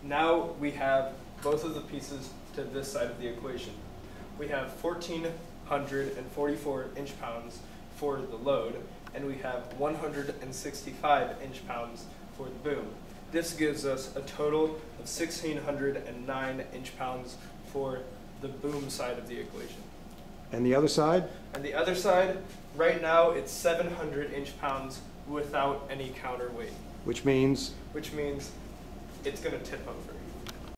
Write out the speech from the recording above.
Now we have both of the pieces to this side of the equation. We have 1,444 inch-pounds for the load, and we have 165 inch-pounds for the boom. This gives us a total of 1,609 inch-pounds for the boom side of the equation. And the other side? And the other side, right now it's 700 inch-pounds without any counterweight. Which means? Which means it's going to tip over.